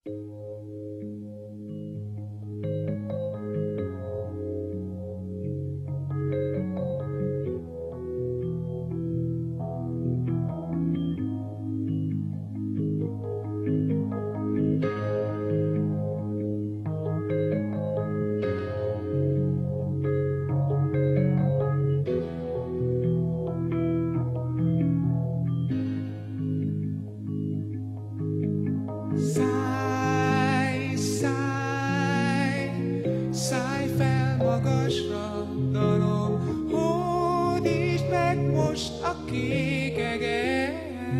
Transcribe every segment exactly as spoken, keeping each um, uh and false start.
Szállj, szállj, szállj fel magasra, dalom, hódítsd meg most a kék eget.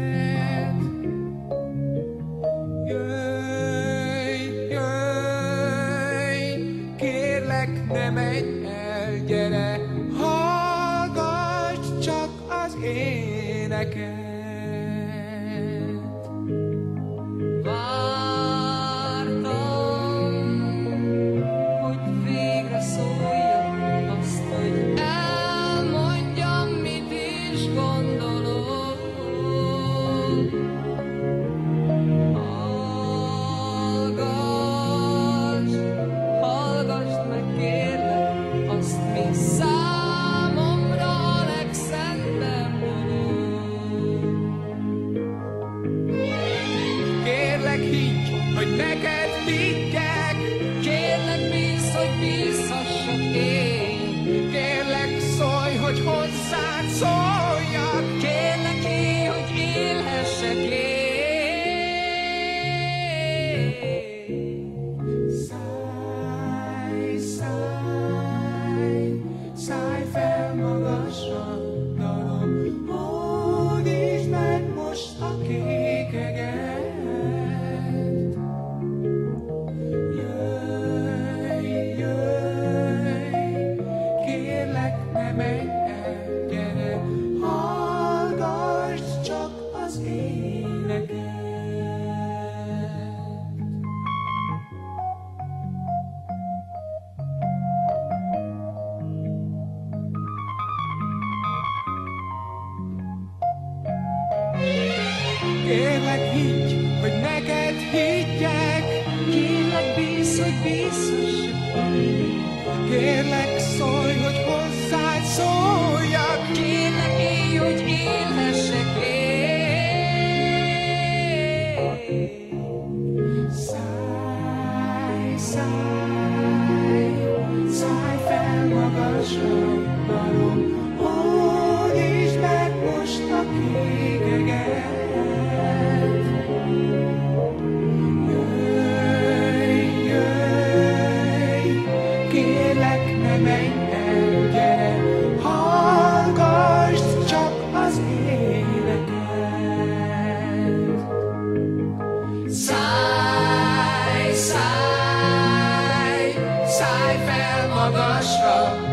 Jöjj, jöjj, kérlek, ne menj el, gyere, hallgass csak az éneket. Hogy neked higgyek, kérlek bízz, hogy bízhassak én. Kérlek szólj, hogy hozzád szóljak, kérlek élj, hogy élhessek én. Szállj, szállj, szállj fel magasra, dalom, hódítsd meg most a kék eget. Kérlek higgy, hogy neked higgyek, kérlek bízz, hogy bízhassak én. Kérlek szólj, hogy hozzád szóljak, kérlek élj, hogy élhessek én. Szállj, szállj, szállj fel magasra, dalom, hódítsd meg most a kék eget. Szállj, szállj, szállj fel magasra,